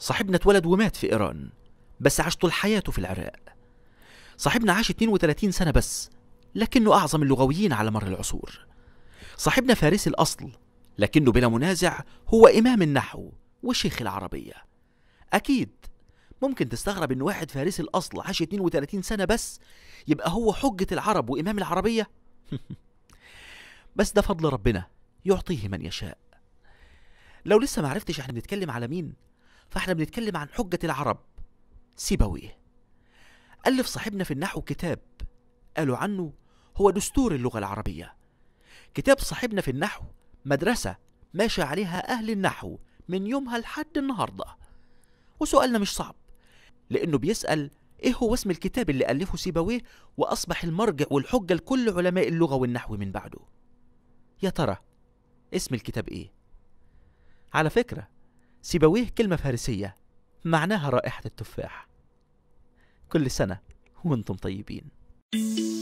صاحبنا اتولد ومات في إيران، بس عاش طول حياته في العراق. صاحبنا عاش 32 سنة بس، لكنه أعظم اللغويين على مر العصور. صاحبنا فارسي الأصل، لكنه بلا منازع هو إمام النحو وشيخ العربية. أكيد ممكن تستغرب إن واحد فارسي الأصل عاش 32 سنة بس يبقى هو حجة العرب وإمام العربية. بس ده فضل ربنا يعطيه من يشاء. لو لسه معرفتش احنا بنتكلم على مين، فاحنا بنتكلم عن حجة العرب سيبويه. ألف صاحبنا في النحو كتاب قالوا عنه هو دستور اللغة العربية. كتاب صاحبنا في النحو مدرسة ماشي عليها أهل النحو من يومها لحد النهاردة. وسؤالنا مش صعب، لأنه بيسأل إيه هو اسم الكتاب اللي ألفه سيبويه وأصبح المرجع والحجة لكل علماء اللغة والنحو من بعده. يا ترى اسم الكتاب إيه؟ على فكرة سيبويه كلمة فارسية معناها رائحة التفاح. كل سنة وانتم طيبين.